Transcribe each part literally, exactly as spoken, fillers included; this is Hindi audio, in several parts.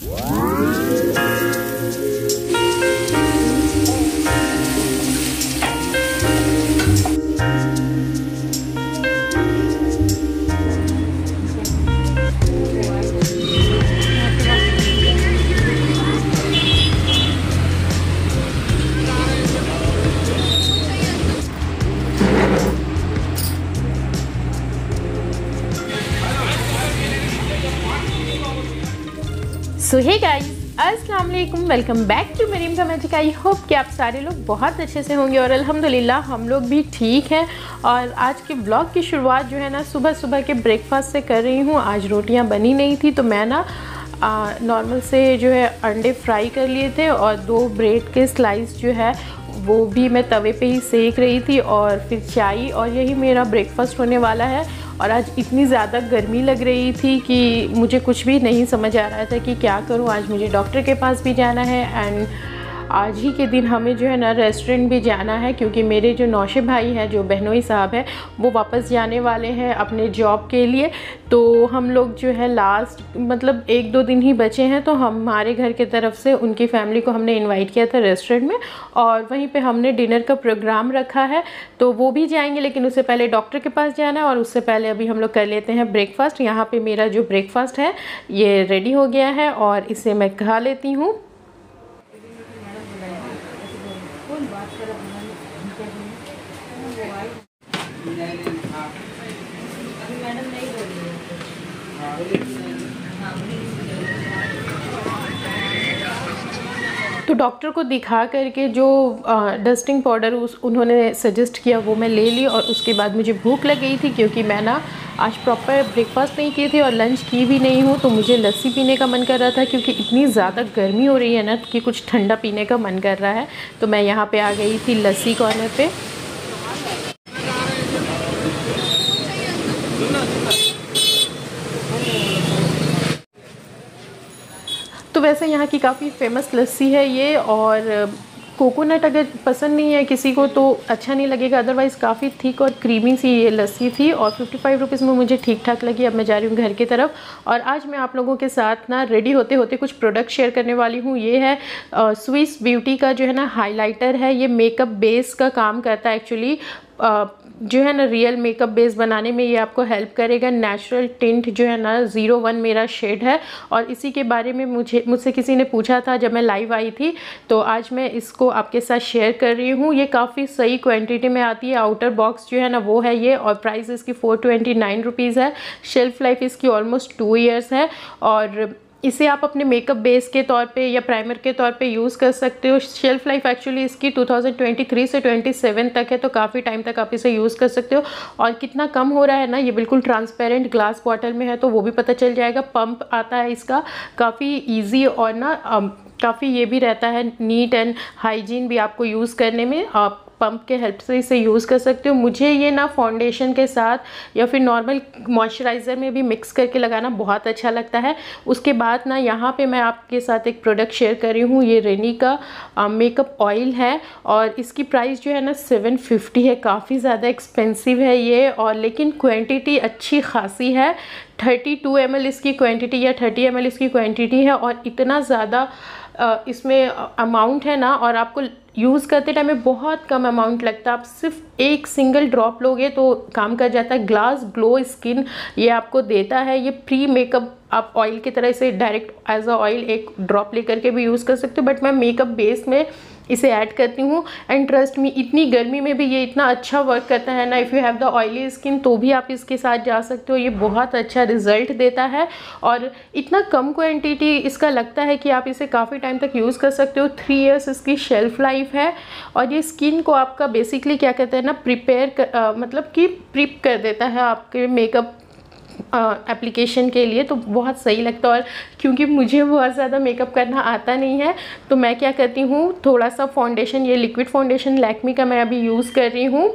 सो हे गाइस, अस्सलाम वालेकुम, वेलकम बैक टू मरीम का मैजिक। आई होप कि आप सारे लोग बहुत अच्छे से होंगे और अल्हम्दुलिल्लाह हम लोग भी ठीक हैं। और आज के ब्लॉग की शुरुआत जो है ना सुबह सुबह के ब्रेकफास्ट से कर रही हूँ। आज रोटियाँ बनी नहीं थी तो मैं ना नॉर्मल से जो है अंडे फ्राई कर लिए थे और दो ब्रेड के स्लाइस जो है वो भी मैं तवे पे ही सेक रही थी और फिर चाय, और यही मेरा ब्रेकफास्ट होने वाला है। और आज इतनी ज़्यादा गर्मी लग रही थी कि मुझे कुछ भी नहीं समझ आ रहा था कि क्या करूं। आज मुझे डॉक्टर के पास भी जाना है एंड आज ही के दिन हमें जो है ना रेस्टोरेंट भी जाना है, क्योंकि मेरे जो नौशे भाई हैं, जो बहनोई साहब हैं, वो वापस जाने वाले हैं अपने जॉब के लिए। तो हम लोग जो है लास्ट मतलब एक दो दिन ही बचे हैं, तो हमारे घर की तरफ से उनकी फैमिली को हमने इनवाइट किया था रेस्टोरेंट में और वहीं पे हमने डिनर का प्रोग्राम रखा है। तो वो भी जाएंगे, लेकिन उससे पहले डॉक्टर के पास जाना है और उससे पहले अभी हम लोग कर लेते हैं ब्रेकफास्ट। यहाँ पर मेरा जो ब्रेकफास्ट है ये रेडी हो गया है और इसे मैं खा लेती हूँ। तो डॉक्टर को दिखा करके जो डस्टिंग पाउडर उस उन्होंने सजेस्ट किया वो मैं ले ली और उसके बाद मुझे भूख लग गई थी, क्योंकि मैं ना आज प्रॉपर ब्रेकफास्ट नहीं किए थे और लंच की भी नहीं हूँ। तो मुझे लस्सी पीने का मन कर रहा था, क्योंकि इतनी ज़्यादा गर्मी हो रही है ना कि कुछ ठंडा पीने का मन कर रहा है। तो मैं यहाँ पे आ गई थी लस्सी कॉर्नर पे। तो वैसे यहाँ की काफ़ी फेमस लस्सी है ये, और कोकोनट अगर पसंद नहीं है किसी को तो अच्छा नहीं लगेगा, अदरवाइज़ काफ़ी थिक और क्रीमी सी ये लस्सी थी और फिफ्टी फाइव रुपीज़ में मुझे ठीक ठाक लगी। अब मैं जा रही हूँ घर की तरफ और आज मैं आप लोगों के साथ ना रेडी होते होते कुछ प्रोडक्ट शेयर करने वाली हूँ। ये है स्विस ब्यूटी का जो है ना हाइलाइटर है। ये मेकअप बेस का काम करता है एक्चुअली, जो है ना रियल मेकअप बेस बनाने में ये आपको हेल्प करेगा। नेचुरल टिंट जो है ना ज़ीरो वन मेरा शेड है और इसी के बारे में मुझे मुझसे किसी ने पूछा था जब मैं लाइव आई थी, तो आज मैं इसको आपके साथ शेयर कर रही हूँ। ये काफ़ी सही क्वांटिटी में आती है। आउटर बॉक्स जो है ना वो है ये, और प्राइस इसकी फोर ट्वेंटी नाइन रुपीज़ है। शेल्फ़ लाइफ इसकी ऑलमोस्ट टू ईयर्स है और इसे आप अपने मेकअप बेस के तौर पे या प्राइमर के तौर पे यूज़ कर सकते हो। शेल्फ़ लाइफ एक्चुअली इसकी टू थाउजेंड ट्वेंटी थ्री से ट्वेंटी सेवन तक है, तो काफ़ी टाइम तक आप इसे यूज़ कर सकते हो। और कितना कम हो रहा है ना, ये बिल्कुल ट्रांसपेरेंट ग्लास बॉटल में है तो वो भी पता चल जाएगा। पंप आता है इसका, काफ़ी ईजी और ना काफ़ी ये भी रहता है नीट एंड हाइजीन भी आपको यूज़ करने में। आप पंप के हेल्प से इसे यूज़ कर सकते हो। मुझे ये ना फाउंडेशन के साथ या फिर नॉर्मल मॉइस्चराइज़र में भी मिक्स करके लगाना बहुत अच्छा लगता है। उसके बाद ना यहाँ पे मैं आपके साथ एक प्रोडक्ट शेयर कर रही हूँ। ये रेनी का मेकअप ऑयल है और इसकी प्राइस जो है ना सेवन फिफ्टी है। काफ़ी ज़्यादा एक्सपेंसिव है ये, और लेकिन क्वांटिटी अच्छी खासी है। थर्टी टू एम एल इसकी क्वांटिटी या थर्टी एम एल इसकी क्वांटिटी है और इतना ज़्यादा इसमें अमाउंट है ना, और आपको यूज़ करते टाइम में बहुत कम अमाउंट लगता है। आप सिर्फ एक सिंगल ड्रॉप लोगे तो काम कर जाता है। ग्लास ग्लो स्किन ये आपको देता है। ये प्री मेकअप आप ऑयल की तरह इसे डायरेक्ट एज अ ऑयल एक ड्रॉप लेकर के भी यूज़ कर सकते हो, बट मैं मेकअप बेस में इसे ऐड करती हूँ। एंड ट्रस्ट मी, इतनी गर्मी में भी ये इतना अच्छा वर्क करता है ना। If you have the oily skin तो भी आप इसके साथ जा सकते हो। ये बहुत अच्छा रिजल्ट देता है और इतना कम क्वांटिटी इसका लगता है कि आप इसे काफ़ी टाइम तक यूज़ कर सकते हो। थ्री इयर्स इसकी शेल्फ लाइफ है और ये स्किन को आपका बेसिकली क्या कहते हैं ना प्रिपेयर कर, आ, मतलब कि प्रिप कर देता है आपके मेकअप एप्लीकेशन के लिए। तो बहुत सही लगता है। और क्योंकि मुझे बहुत ज़्यादा मेकअप करना आता नहीं है तो मैं क्या करती हूँ, थोड़ा सा फाउंडेशन, ये लिक्विड फाउंडेशन लैक्मी का मैं अभी यूज़ कर रही हूँ।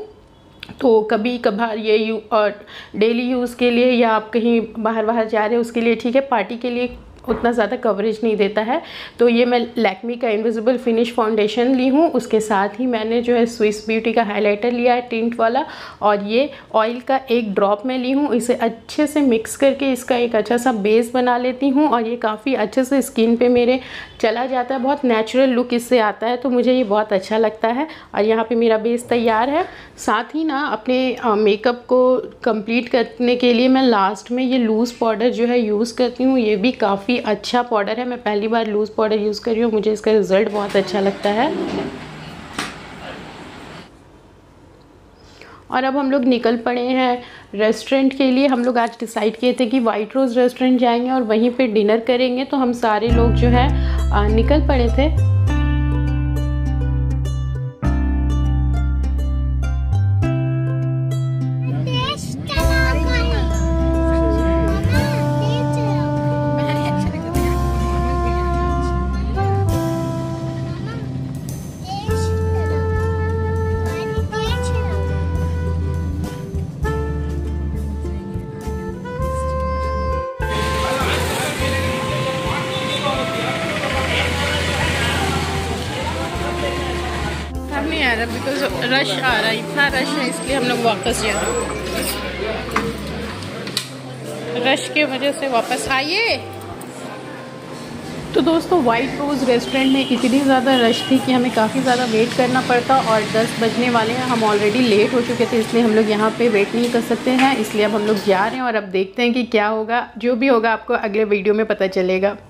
तो कभी कभार ये यू और डेली यूज़ के लिए या आप कहीं बाहर बाहर जा रहे हो उसके लिए ठीक है। पार्टी के लिए उतना ज़्यादा कवरेज नहीं देता है। तो ये मैं लैक्मी का इनविजिबल फिनिश फाउंडेशन ली हूँ, उसके साथ ही मैंने जो है स्विस ब्यूटी का हाइलाइटर लिया है टिंट वाला, और ये ऑयल का एक ड्रॉप मैं ली हूँ। इसे अच्छे से मिक्स करके इसका एक अच्छा सा बेस बना लेती हूँ, और ये काफ़ी अच्छे से स्किन पे मेरे चला जाता है, बहुत नेचुरल लुक इससे आता है, तो मुझे ये बहुत अच्छा लगता है। और यहाँ पे मेरा बेस तैयार है। साथ ही ना अपने मेकअप को कंप्लीट करने के लिए मैं लास्ट में ये लूज़ पाउडर जो है यूज़ करती हूँ। ये भी काफ़ी अच्छा पाउडर है, मैं पहली बार लूज़ पाउडर यूज़ कर रही हूँ, मुझे इसका रिज़ल्ट बहुत अच्छा लगता है। और अब हम लोग निकल पड़े हैं रेस्टोरेंट के लिए। हम लोग आज डिसाइड किए थे कि वाइट रोज़ रेस्टोरेंट जाएंगे और वहीं पे डिनर करेंगे, तो हम सारे लोग जो है निकल पड़े थे। नहीं आ रहा बिकॉज रश आ रहा है, इतना रश है, इसलिए हम लोग वापस जा रहे हैं। रश की वजह से वापस आइए। तो दोस्तों वाइट रोज़ रेस्टोरेंट में इतनी ज़्यादा रश थी कि हमें काफ़ी ज़्यादा वेट करना पड़ता, और दस बजने वाले हैं, हम ऑलरेडी लेट हो चुके थे, इसलिए हम लोग यहाँ पे वेट नहीं कर सकते हैं, इसलिए अब हम लोग जा रहे हैं और अब देखते हैं कि क्या होगा। जो भी होगा आपको अगले वीडियो में पता चलेगा।